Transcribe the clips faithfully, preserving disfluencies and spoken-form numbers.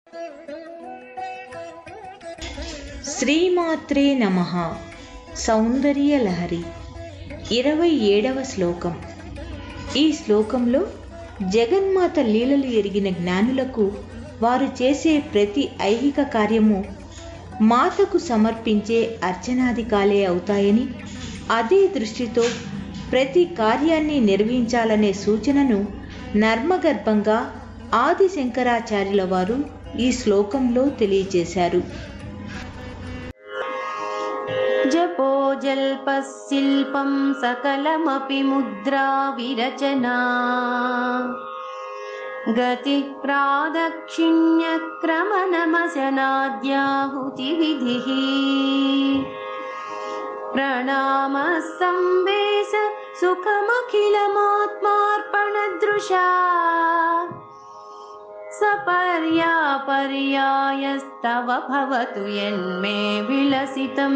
శ్రీమాత్రే నమః. సౌందర్య లహరి ఇరవై ఏడవ శ్లోకం. ఈ శ్లోకంలో జగన్మాత లీలలు ఎరిగిన జ్ఞానులకు వారు చేసే ప్రతి ఐహిక కార్యము మాతకు సమర్పించే అర్చనాదికాలే అవుతాయని, అదే దృష్టితో ప్రతి కార్యాన్ని నిర్వహించాలనే సూచనను నర్మగర్భంగా ఆది శంకరాచార్యుల వారు ఈ శ్లోకంలో తెలియజేశారు. జపో జల్పశిల్పం సకలమపి ముద్రా విరచనా గతి ప్రాదక్షిణ్య క్రమనమశనాద్యాహుతి విధిః ప్రణామ సంవేశ సుఖమఖిలమాత్మార్పణదృశా సపర్యాపర్యాయస్తవ భవతు యన్మే విలసితం.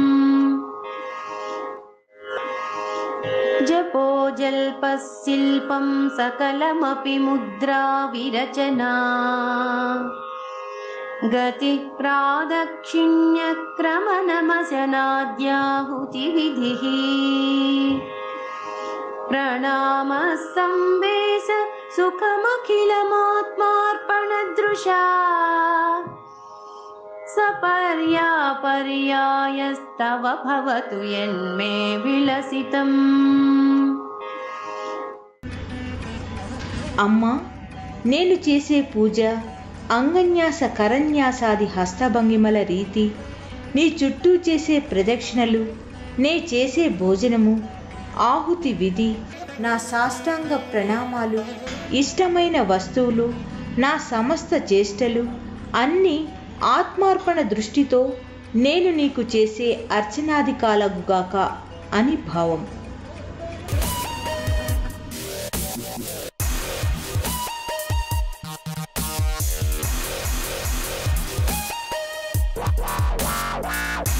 జపో జల్పశిల్పం సకలమపి ముద్రా విరచనా గతి ప్రాదక్షిణ్య క్రమనమశనాద్యాహుతి విధిః ప్రణామ సంవేశ సుఖమఖిలమాత్మార్పణదృశా సపర్యాపర్యాయస్తవ భవతు యన్మే విలసితం. అమ్మా, నేను చేసే పూజ, అంగన్యాస కరన్యాసాది హస్తభంగిమల రీతి, నీ చుట్టూ చేసే ప్రదక్షిణలు, నే చేసే భోజనము, ఆహుతి విధి, నా సాష్టాంగ ప్రణామాలు, ఇష్టమైన వస్తువులు, నా సమస్త చేష్టలు అన్నీ ఆత్మార్పణ దృష్టితో నేను నీకు చేసే అర్చనాదికాలగుగాక అని భావం. Wow, wow, wow.